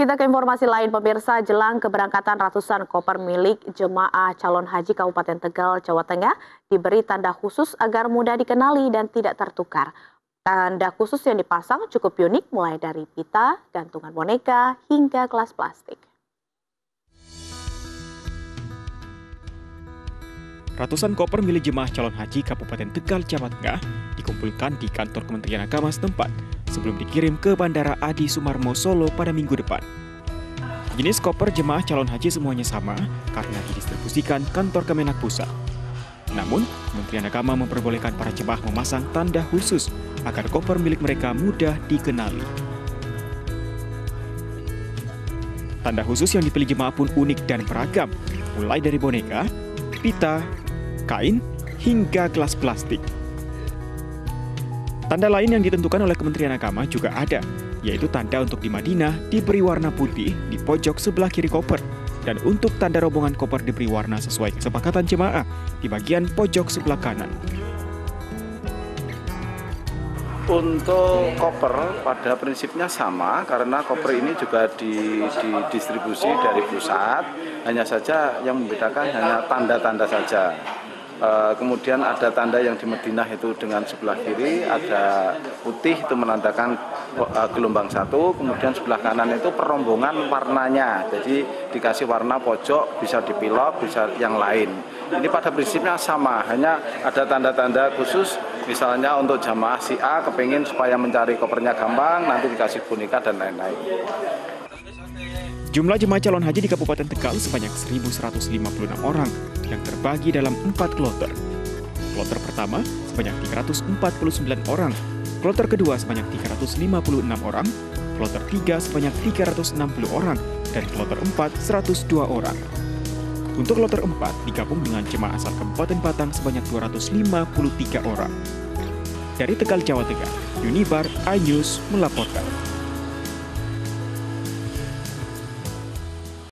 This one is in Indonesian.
Kita ke informasi lain, pemirsa. Jelang keberangkatan ratusan koper milik jemaah calon haji Kabupaten Tegal, Jawa Tengah diberi tanda khusus agar mudah dikenali dan tidak tertukar. Tanda khusus yang dipasang cukup unik, mulai dari pita, gantungan boneka, hingga gelas plastik. Ratusan koper milik jemaah calon haji Kabupaten Tegal, Jawa Tengah dikumpulkan di kantor Kementerian Agama setempat sebelum dikirim ke Bandara Adi Sumarmo, Solo pada minggu depan. Jenis koper jemaah calon haji semuanya sama karena didistribusikan kantor Kemenak Pusat. Namun, Kementerian Agama memperbolehkan para jemaah memasang tanda khusus agar koper milik mereka mudah dikenali. Tanda khusus yang dipilih jemaah pun unik dan beragam, mulai dari boneka, pita, kain, hingga gelas plastik. Tanda lain yang ditentukan oleh Kementerian Agama juga ada, yaitu tanda untuk di Madinah diberi warna putih di pojok sebelah kiri koper, dan untuk tanda rombongan koper diberi warna sesuai kesepakatan jemaah di bagian pojok sebelah kanan. Untuk koper pada prinsipnya sama, karena koper ini juga didistribusi dari pusat, hanya saja yang membedakan hanya tanda-tanda saja. Kemudian ada tanda yang di Madinah itu dengan sebelah kiri, ada putih itu menandakan gelombang 1, kemudian sebelah kanan itu perombongan warnanya, jadi dikasih warna pojok, bisa dipilok, bisa yang lain. Ini pada prinsipnya sama, hanya ada tanda-tanda khusus, misalnya untuk jamaah si A kepingin supaya mencari kopernya gampang, nanti dikasih boneka dan lain-lain. Jumlah jemaah calon haji di Kabupaten Tegal sebanyak 1.156 orang yang terbagi dalam 4 kloter. Kloter pertama sebanyak 349 orang, kloter kedua sebanyak 356 orang, kloter 3 sebanyak 360 orang, dan kloter 4 102 orang. Untuk kloter 4 digabung dengan jemaah asal Kabupaten Batang sebanyak 253 orang. Dari Tegal, Jawa Tengah, Yunibar iNews melaporkan.